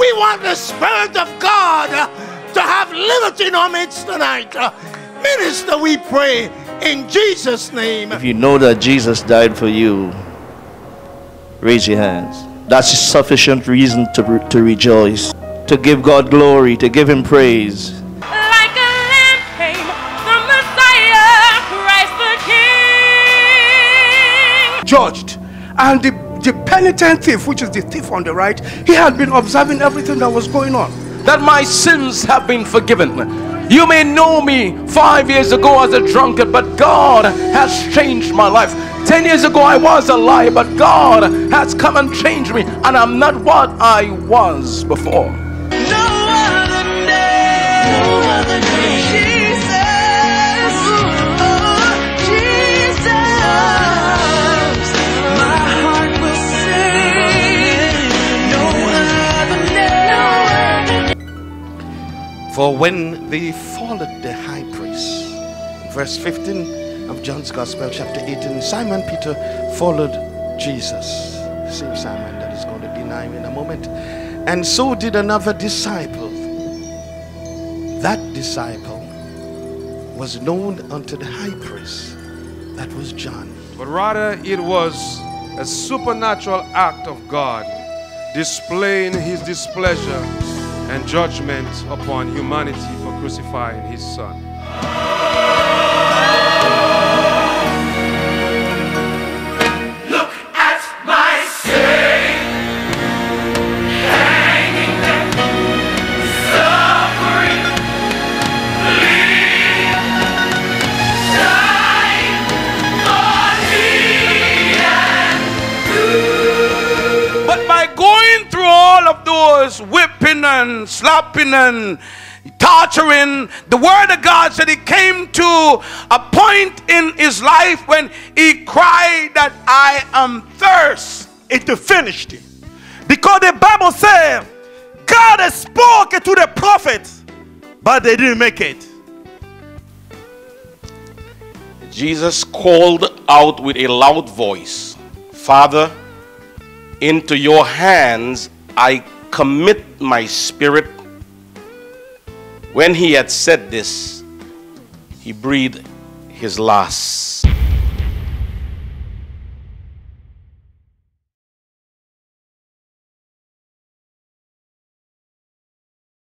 We want the Spirit of God to have liberty in our midst tonight. Minister, we pray in Jesus' name. If you know that Jesus died for you, raise your hands. That's sufficient reason to rejoice, to give God glory, to give him praise. Like a lamb came the Messiah, Christ the King. Judged, and the penitent thief, which is the thief on the right, he had been observing everything that was going on. That my sins have been forgiven. You may know me 5 years ago as a drunkard, but God has changed my life. 10 years ago I was a liar, but God has come and changed me, and I'm not what I was before. For when they followed the high priest, verse 15 of John's Gospel, chapter 18, Simon Peter followed Jesus. Same Simon that is going to deny him in a moment. And so did another disciple. That disciple was known unto the high priest. That was John. But rather it was a supernatural act of God displaying his displeasure and judgment upon humanity for crucifying his son. Look at my sin, hanging there, suffering, bleeding, dying on me and you. But by going through all of those whipping and slapping and torturing, the word of God said he came to a point in his life when he cried that I am thirst. It finished him. Because the Bible says God has spoken to the prophets, but they didn't make it. Jesus called out with a loud voice, Father, into your hands I commit my spirit. When he had said this, he breathed his last.